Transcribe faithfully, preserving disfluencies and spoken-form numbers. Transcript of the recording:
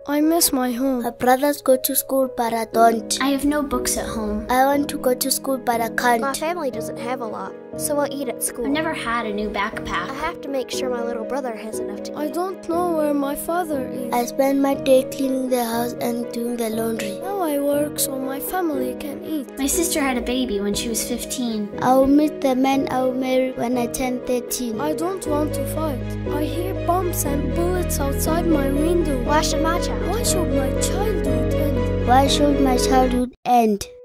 I miss my home. My brothers go to school, but I don't. I have no books at home. I want to go to school, but I can't. My family doesn't have a lot, so I'll eat at school. I've never had a new backpack. I have to make sure my little brother has enough to eat. I don't know where my father is. I spend my day cleaning the house and doing the laundry. Now I work so my family can eat. My sister had a baby when she was fifteen. I will meet the man I will marry when I turn thirteen. I don't want to fight. I hear bombs and bullets outside my window. Why should my child? Why should my childhood end? Why should my childhood end?